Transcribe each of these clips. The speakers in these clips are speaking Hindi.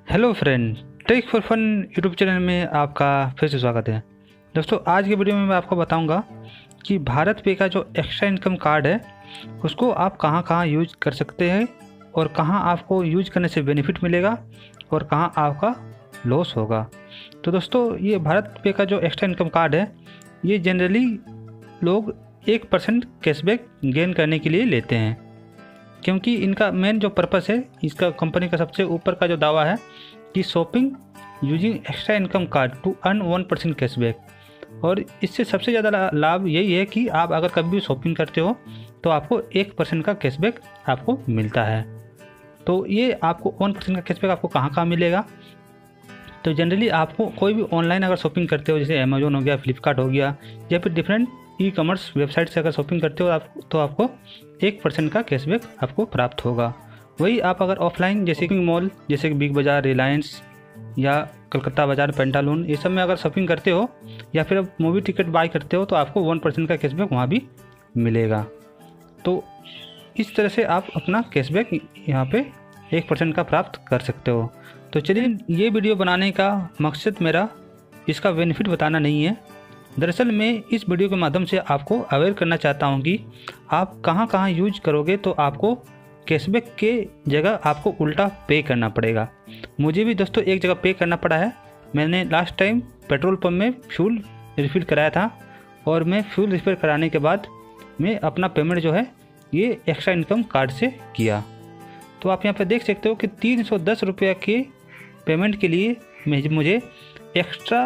Hello friend, tech for fun YouTube channel में आपका फिर से स्वागत है। दोस्तों, आज की वीडियो में मैं आपको बताऊंगा कि भारत पे का जो एक्स्ट्रा इनकम कार्ड है उसको आप कहां कहां यूज कर सकते हैं और कहां आपको यूज करने से बेनिफिट मिलेगा और कहां आपका लॉस होगा। तो दोस्तों, ये भारत पे का जो एक्स्ट्रा इनकम कार्ड है ये जनरली लोग 1% कैशबैक गेन करने के लिए लेते हैं, क्योंकि इनका मेन जो पर्पस है, इसका कंपनी का सबसे ऊपर का जो दावा है कि shopping using extra income card to earn 1% cashback. और इससे सबसे ज़्यादा लाभ यही है कि आप अगर कभी भी शॉपिंग करते हो तो आपको 1% का कैशबैक आपको मिलता है। तो ये आपको 1% का कैशबैक आपको कहाँ कहाँ मिलेगा? तो जनरली आपको कोई भी ऑनलाइन अगर शॉपिंग करते हो, जैसे अमेजोन हो गया, फ्लिपकार्ट हो गया, या फिर डिफरेंट ई कॉमर्स वेबसाइट से अगर शॉपिंग करते हो तो आपको 1% का कैशबैक आपको प्राप्त होगा। वही आप अगर ऑफलाइन जैसे कि मॉल, जैसे कि बिग बाज़ार, रिलायंस या कलकत्ता बाज़ार, पेंटालून, ये सब में अगर शॉपिंग करते हो या फिर आप मूवी टिकट बाय करते हो तो आपको 1% का कैशबैक वहाँ भी मिलेगा। तो इस तरह से आप अपना कैशबैक यहाँ पे 1% का प्राप्त कर सकते हो। तो चलिए, ये वीडियो बनाने का मकसद मेरा इसका बेनिफिट बताना नहीं है। दरअसल मैं इस वीडियो के माध्यम से आपको अवेयर करना चाहता हूँ कि आप कहाँ कहाँ यूज करोगे तो आपको कैशबैक के जगह आपको उल्टा पे करना पड़ेगा। मुझे भी दोस्तों एक जगह पे करना पड़ा है। मैंने लास्ट टाइम पेट्रोल पंप में फ्यूल रिफ़िल कराया था और मैं फ्यूल रिफ़िल कराने के बाद मैं अपना पेमेंट जो है ये एक्स्ट्रा इनकम कार्ड से किया। तो आप यहाँ पर देख सकते हो कि 310 रुपये के पेमेंट के लिए मुझे एक्स्ट्रा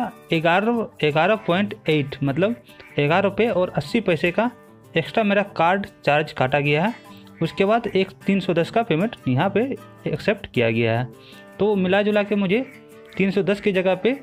11.8 मतलब 11 रुपये और 80 पैसे का एक्स्ट्रा मेरा कार्ड चार्ज काटा गया है। उसके बाद एक 310 का पेमेंट यहाँ पे एक्सेप्ट किया गया है। तो मिला जुला के मुझे 310 की जगह पे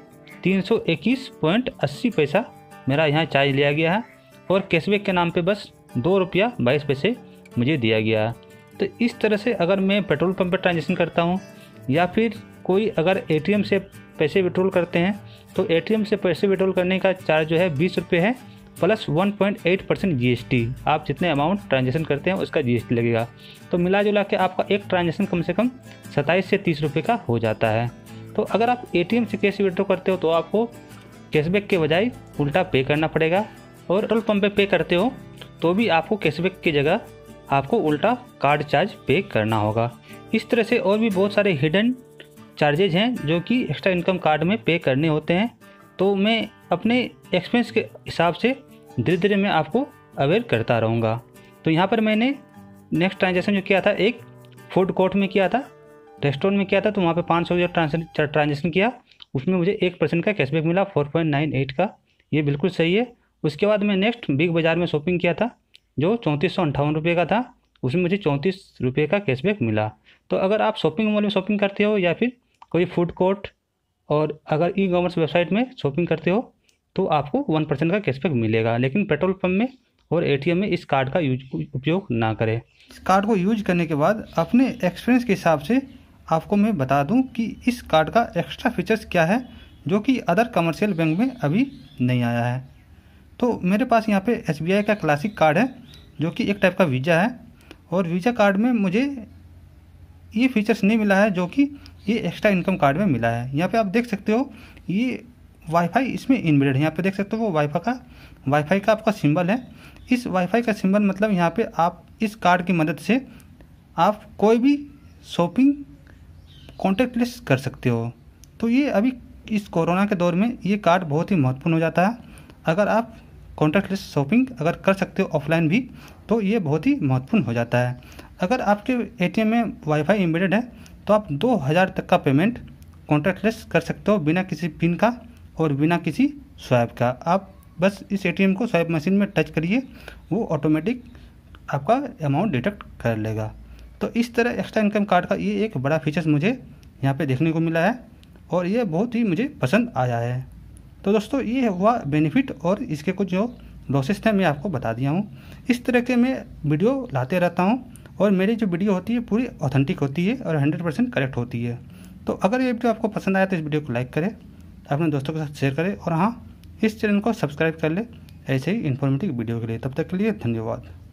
321.80 पैसा मेरा यहाँ चार्ज लिया गया है और कैशबैक के नाम पे बस 2 रुपया 22 पैसे मुझे दिया गया है। तो इस तरह से अगर मैं पेट्रोल पंप पर ट्रांजेक्शन करता हूँ या फिर कोई अगर एटीएम से पैसे विड्रॉल करते हैं तो एटीएम से पैसे विड्रॉल करने का चार्ज जो है 20 रुपये है प्लस 1.8% जीएसटी। आप जितने अमाउंट ट्रांजेक्शन करते हैं उसका जीएसटी लगेगा। तो मिला जुला के आपका एक ट्रांजेक्शन कम से कम 27 से 30 रुपये का हो जाता है। तो अगर आप एटीएम से कैश विड्रॉल करते हो तो आपको कैशबैक के बजाय उल्टा पे करना पड़ेगा, और पेट्रोल पंप पे पे करते हो तो भी आपको कैशबैक की जगह आपको उल्टा कार्ड चार्ज पे करना होगा। इस तरह से और भी बहुत सारे हिडन चार्जेज हैं जो कि एक्स्ट्रा इनकम कार्ड में पे करने होते हैं। तो मैं अपने एक्सपेंस के हिसाब से धीरे धीरे मैं आपको अवेयर करता रहूँगा। तो यहाँ पर मैंने नेक्स्ट ट्रांजेक्शन जो किया था एक फूड कोर्ट में किया था, रेस्टोरेंट में किया था, तो वहाँ पे 500 जो ट्रांजेक्शन किया उसमें मुझे 1% का कैशबैक मिला 4.98 का। ये बिल्कुल सही है। उसके बाद मैं नेक्स्ट बिग बाज़ार में शॉपिंग किया था जो 3458 रुपये का था, उसमें मुझे 34 रुपये का कैशबैक मिला। तो अगर आप शॉपिंग मॉल में शॉपिंग करते हो या फिर कोई फूड कोर्ट और अगर ई कॉमर्स वेबसाइट में शॉपिंग करते हो तो आपको 1% का कैशबैक मिलेगा। लेकिन पेट्रोल पंप में और एटीएम में इस कार्ड का उपयोग ना करें। इस कार्ड को यूज करने के बाद अपने एक्सपीरियंस के हिसाब से आपको मैं बता दूं कि इस कार्ड का एक्स्ट्रा फीचर्स क्या है जो कि अदर कमर्शियल बैंक में अभी नहीं आया है। तो मेरे पास यहाँ पे SBI का क्लासिक कार्ड है जो कि एक टाइप का वीज़ा है, और वीज़ा कार्ड में मुझे ये फीचर्स नहीं मिला है जो कि ये एक्स्ट्रा इनकम कार्ड में मिला है। यहाँ पे आप देख सकते हो ये वाईफाई इसमें इनबिल्ड है। यहाँ पे देख सकते हो वो वाईफाई का आपका सिंबल है। इस वाईफाई का सिंबल मतलब यहाँ पे आप इस कार्ड की मदद से आप कोई भी शॉपिंग कॉन्टैक्टलेस कर सकते हो। तो ये अभी इस कोरोना के दौर में ये कार्ड बहुत ही महत्वपूर्ण हो जाता है। अगर आप कॉन्टैक्टलेस शॉपिंग अगर कर सकते हो ऑफलाइन भी तो ये बहुत ही महत्वपूर्ण हो जाता है। अगर आपके एटीएम में वाईफाई एम्बेडेड है तो आप 2000 तक का पेमेंट कॉन्टैक्टलेस कर सकते हो बिना किसी पिन का और बिना किसी स्वाइप का। आप बस इस एटीएम को स्वाइप मशीन में टच करिए, वो ऑटोमेटिक आपका अमाउंट डिटेक्ट कर लेगा। तो इस तरह एक्स्ट्रा इनकम कार्ड का ये एक बड़ा फीचर्स मुझे यहाँ पे देखने को मिला है और ये बहुत ही मुझे पसंद आया है। तो दोस्तों, ये हुआ बेनिफिट और इसके कुछ जो लॉसेस थे मैं आपको बता दिया हूँ। इस तरह के मैं वीडियो लाते रहता हूँ और मेरी जो वीडियो होती है पूरी ऑथेंटिक होती है और 100% करेक्ट होती है। तो अगर ये वीडियो आपको पसंद आया तो इस वीडियो को लाइक करें, अपने दोस्तों के साथ शेयर करें और हाँ, इस चैनल को सब्सक्राइब कर ले ऐसे ही इन्फॉर्मेटिव वीडियो के लिए। तब तक के लिए धन्यवाद।